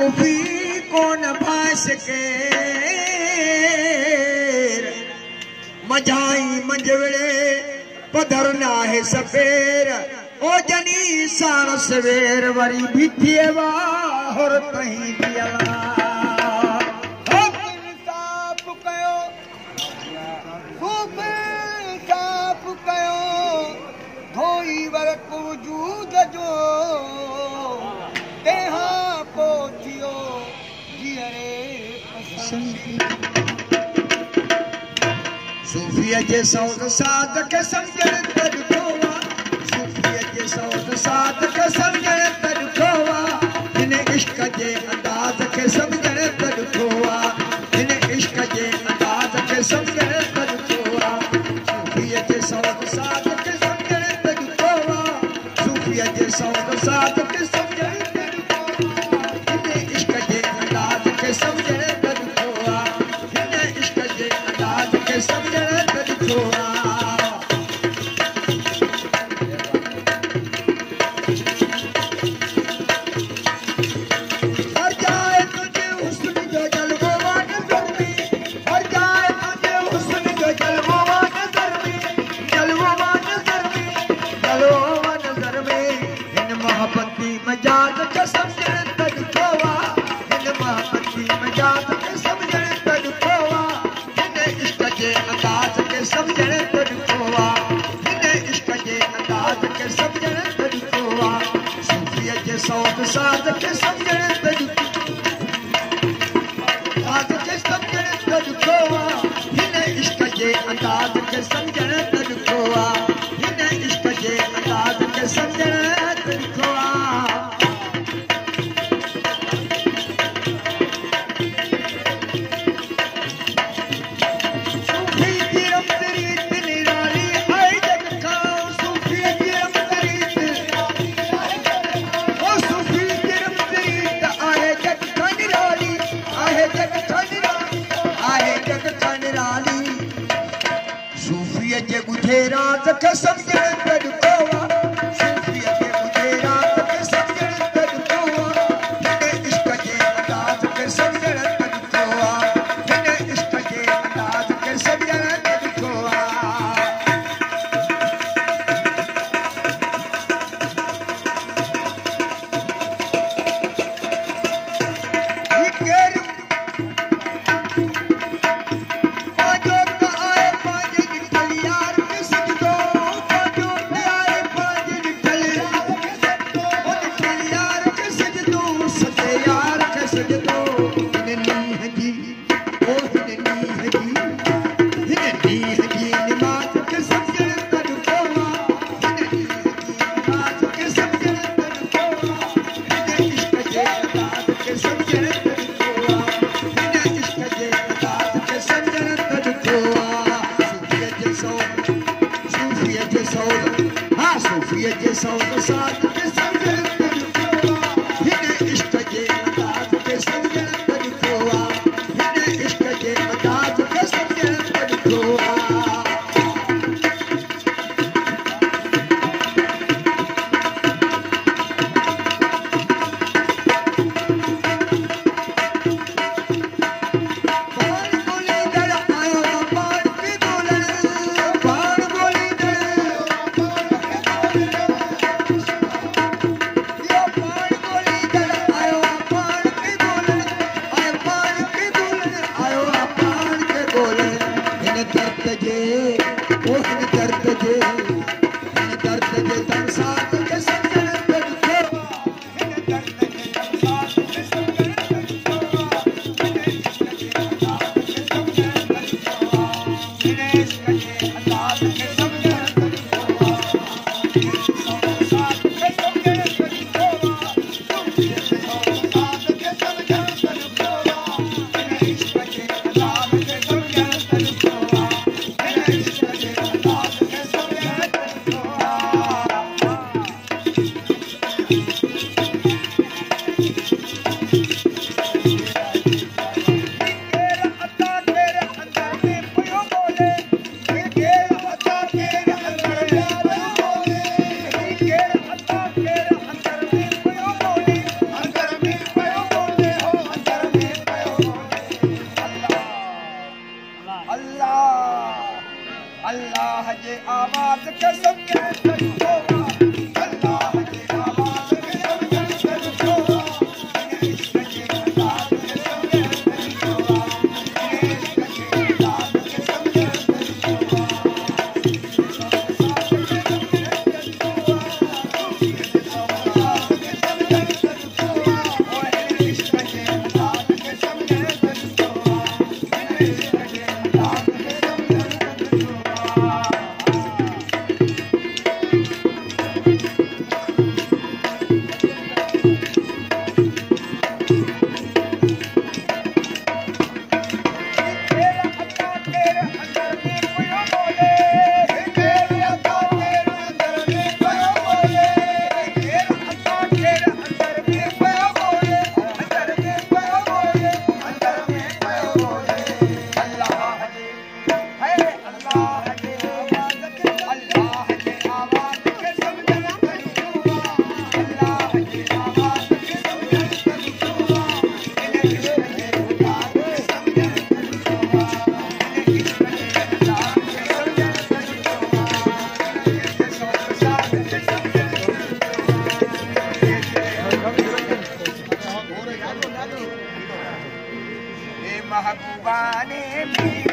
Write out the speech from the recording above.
सूफी कोन भास के मजाई मंजवड़े पधर नाहे सफेर ओ जनी साण सवेर वरी भिथिए वाहर तहीं दियला साफ कयो सूफी साफ कयो धोई वरत वजूद जो तेहा पोथियो जियरे सूफीअ जे सौद साद खे सम्झण त ॾुखो आहे सूफीअ जे सौद साद खे सम्झण त ॾुखो आहे हिन इश्क जे अंदाज़ खे सम्झण त ॾुखो आहे हिन इश्क जे अंदाज़ खे सम्झण त ॾुखो आहे सूफीअ जे सौद साद खे सम्झण त ॾुखो आहे सूफीअ जे सौद साद खे सम्झण त ॾुखो आहे हिन इश्क जे अंदाज़ खे सम्झण त ॾुखो आहे हिन इश्क जे अंदाज़ खे सम्झण त ॾुखो आहे हर जाए तुझे हुस्न जो जलवो वा नज़र में हर जाए तुझे हुस्न जो जलवो वा नज़र में जलवो वा नज़र में जलवो वा नज़र में हिन मोहब्बती मजाज खे सम्झण त ॾुखो आहे हिन मोहब्बती मजाज खे सम्झण त ॾुखो आहे हिन इश्क जे अंदाज़ खे सम्झण त ॾुखो आहे हिन इश्क जे अंदाज़ खे सम्झण त ॾुखो आहे सूफीअ जे सौद साद खे सम्झण त ॾुखो साद खे सम्झण त ॾुखो आहे हिन इश्क जे अंदाज़ खे सम्झण त ॾुखो आहे हिन इश्क जे अंदाज़ खे सम्झण त ॾुखो आहे सूफी जी रमतरीत निराली आहे जग खां सूफी जी रमतरीत ओ सूफी जी रमतरीत आहे जग खां निराली आहे जग खां निराली आहे जग खां निराली सूफीअ जे ॿुधे रात खे सम्झण त ॾुखो आहे सूफीअ जे ॿुधे रात खे सम्झण त ॾुखो आहे हिन इश्क जे अंदाज़ खे सम्झण त ॾुखो आहे हिन इश्क जे अंदाज़ खे सम्झण त ॾुखो आहे ही केरु पंहिंजो त आहे पंहिंजे ॾिठल यार खे सजदो पंहिंजो त आहे पंहिंजे ॾिठल यार खे सजदो ओ ॾिठल यार खे सजदो सचे यार खे सजदो हिन नीह जी ओ हिन नीह जी निमाज़ खे सम्झण त ॾुखो आहे हिन नीह जी निमाज़ खे सम्झण त ॾुखो आहे हिन इश्क जे अंदाज़ खे सम्झण त ॾुखो आहे हिन इश्क जे अंदाज़ खे सम्झण त ॾुखो आहे सूफीअ जे सौद हा सूफीअ जे सौद साद खे सम्झण त ॾुखो आहे हिन इश्क जे अंदाज़ खे सम्झण त ॾुखो आहे हिन इश्क जे अंदाज़ खे सम्झण त ॾुखो आहे बाण ॻोल्हींदड़ आयो बाण खे ॻोल्हण बाण ॻोल्हींदड़ अल्लाह जे आवाज़ खे सम्झण तरीक़ो अल्लाह जे आवाज़ खे सम्झण तरीक़ो इश्क जे अंदाज़ खे सम्झण तरीक़ो इश्क जे अंदाज़ खे सम्झण तरीक़ो महबूबा ने भी